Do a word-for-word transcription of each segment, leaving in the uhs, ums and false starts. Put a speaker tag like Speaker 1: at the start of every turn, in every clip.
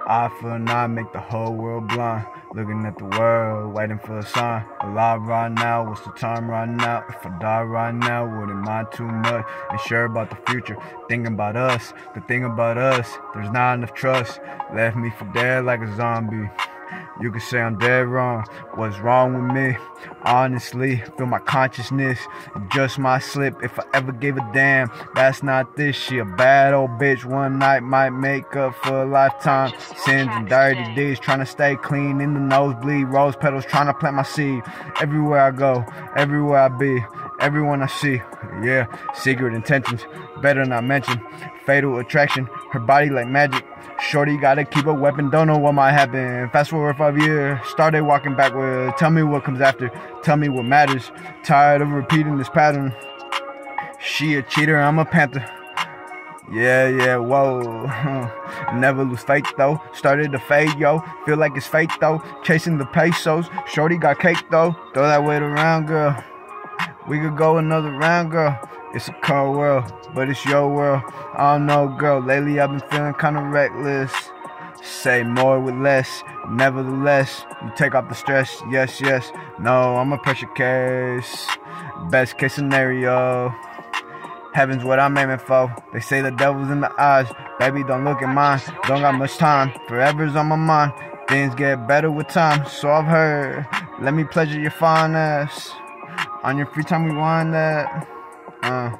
Speaker 1: Eye for an eye, make the whole world blind. Looking at the world, waiting for a sign. Alive right now, what's the time right now? If I die right now, wouldn't mind too much. Ain't sure about the future, thinking about us. The thing about us, there's not enough trust. Left me for dead like a zombie. You could say I'm dead wrong. What's wrong with me? Honestly, feel my consciousness. Just my slip. If I ever gave a damn, that's not this. She a bad old bitch. One night might make up for a lifetime. Sins and dirty deeds. Trying to stay clean in the nosebleed. Rose petals trying to plant my seed. Everywhere I go, everywhere I be, everyone I see. Yeah, secret intentions. Better not mention. Fatal attraction. Her body like magic. Shorty gotta keep a weapon, don't know what might happen. Fast forward five years, started walking backward. Tell me what comes after, tell me what matters. Tired of repeating this pattern. She a cheater, I'm a panther. Yeah, yeah, whoa. Never lose faith though. Started to fade, yo. Feel like it's fate though. Chasing the pesos. Shorty got cake though. Throw that weight around, girl. We could go another round, girl. It's a cold world, but it's your world. I don't know, girl. Lately I've been feeling kinda reckless. Say more with less. Nevertheless, you take off the stress. Yes, yes. No, I'm a pressure case. Best case scenario. Heaven's what I'm aiming for. They say the devil's in the eyes. Baby, don't look at mine. Don't got much time. Forever's on my mind. Things get better with time, so I've heard. Let me pleasure your fine ass. On your free time, we wind that. Uh,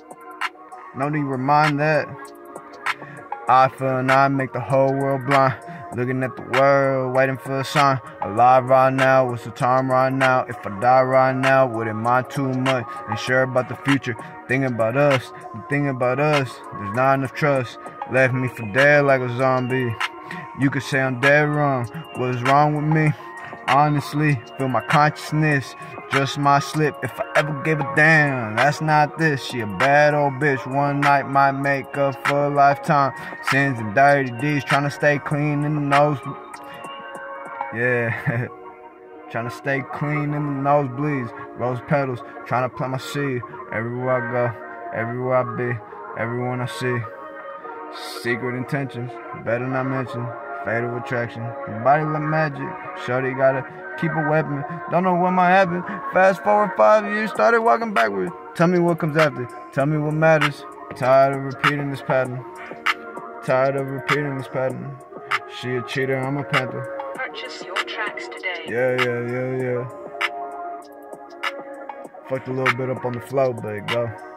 Speaker 1: no need to remind that. Eye for an eye, make the whole world blind. Looking at the world, waiting for a sign. Alive right now, what's the time right now? If I die right now, wouldn't mind too much. Ain't sure about the future, thinking about us. The thing about us, there's not enough trust. Left me for dead like a zombie. You could say I'm dead wrong. What's wrong with me? Honestly, feel my consciousness. Just my slip, if I ever gave a damn. That's not this, she a bad old bitch. One night might make up for a lifetime. Sins and dirty deeds, trying to stay clean in the nose. Yeah, trying to stay clean in the nosebleeds. Rose petals, trying to plant my seed. Everywhere I go, everywhere I be, everyone I see. Secret intentions, better not mention. Fatal attraction, your body like magic. Shorty gotta keep a weapon, don't know what might happen. Fast forward five years, started walking backwards. Tell me what comes after, tell me what matters. Tired of repeating this pattern. Tired of repeating this pattern. She a cheater, I'm a panther.
Speaker 2: Purchase your tracks today.
Speaker 1: Yeah, yeah, yeah, yeah. Fucked a little bit up on the flow, but go.